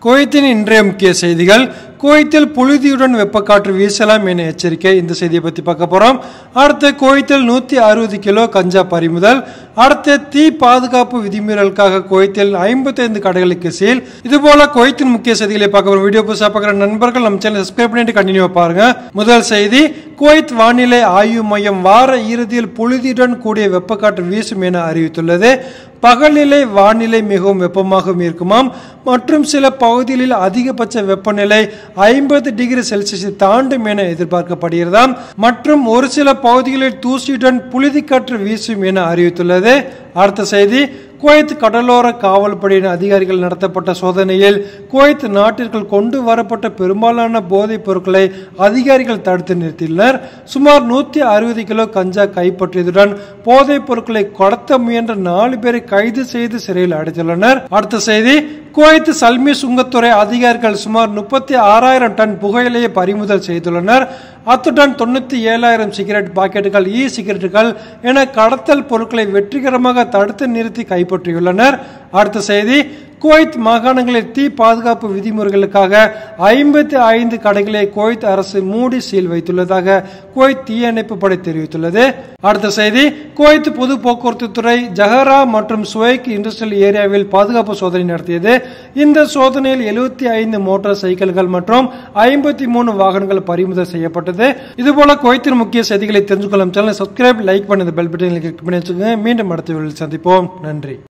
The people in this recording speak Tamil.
குவைத்தின் இன்றைய முக்கிய செய்திகள். குவைத்தில் புழுதியுடன் வெப்பக்காற்று வீசலாம் என எச்சரிக்கை. இந்த செய்தியை பற்றி பார்க்க போறோம். அடுத்து குவைத்தில் 160 கிலோ கஞ்சா பறிமுதல். அடுத்து தீ பாதுகாப்பு விதிமீறலுக்காக குவைத்தில் 55 கடைகளுக்கு சீல். இதுபோல குவைத்தின் முக்கிய செய்திகளை பார்க்க போறோம். வீடியோ புதுசாக பார்க்குற நண்பர்கள் நம்ம சேனல் சப்ஸ்கிரைப் பண்ணிட்டு கண்டினியூ பாருங்க. முதல் செய்தி, குவைத் வானிலை ஆய்வு மையம் வார இறுதியில் புழுதியுடன் கூடிய வெப்பக்காற்று வீசும் என அறிவித்துள்ளது. பகலிலே வானிலை மிகவும் வெப்பமாகவும் இருக்குமாம் மற்றும் சில பகுதிகளில் அதிகபட்ச வெப்பநிலை 50 டிகிரி செல்சியஸை தாண்டும் என எதிர்பார்க்கப்படுகிறதாம் மற்றும் ஒரு சில பகுதிகளில் தூசியுடன் புழுதிக்காற்று வீசும் என அறிவித்துள்ளது. அடுத்த செய்தி, குவைத் கடலோர காவல்படையின் அதிகாரிகள் நடத்தப்பட்ட சோதனையில் குவைத் நாட்டிற்குள் கொண்டு வரப்பட்ட பெரும்பாலான போதைப் பொருட்களை அதிகாரிகள் தடுத்து நிறுத்தியுள்ளனர். சுமார் 160 கிலோ கஞ்சா கைப்பற்றியதுடன் போதைப் பொருட்களை கடத்த முயன்ற 4 பேரை கைது செய்து சிறையில் அடைத்துள்ளனர். அடுத்த செய்தி, குவைத் சல்மி சுங்கத்துறை அதிகாரிகள் சுமார் 36,000 டன் புகையிலையை பறிமுதல் செய்துள்ளனர். அத்துடன் 97,000 சிகரெட் பாக்கெட்டுகள், சிகரெட்டுகள் என கடத்தல் பொருட்களை வெற்றிகரமாக தடுத்து நிறுத்தி கைப்பற்றியுள்ளனர். அடுத்த செய்தி, குவைத் மாகாணங்களில் தீ பாதுகாப்பு விதிமுறைகளுக்காக 55 கடைகளை குவைத் அரசு மூடி சீல் வைத்துள்ளதாக குவைத் தீயணைப்பு படை தெரிவித்துள்ளது. அடுத்த செய்தி, குவைத் பொது போக்குவரத்து துறை ஜஹரா மற்றும் சுவைக் இண்டஸ்ட்ரியல் ஏரியாவில் பாதுகாப்பு சோதனை நடத்தியது. இந்த சோதனையில் 75 மோட்டார் சைக்கிள்கள் மற்றும் 53 வாகனங்கள் பறிமுதல் செய்யப்பட்டது. இதுபோல குவைத்தின் முக்கிய செய்திகளை தெரிஞ்சுக்கொள்ளும் சேனலை சப்ஸ்கிரைப், லைக் பண்ணி பெல் பட்டனை கிளிக் பண்ணி வச்சுக்கோங்க. மீண்டும் அடுத்த வீடியோவில் சந்திப்போம். நன்றி.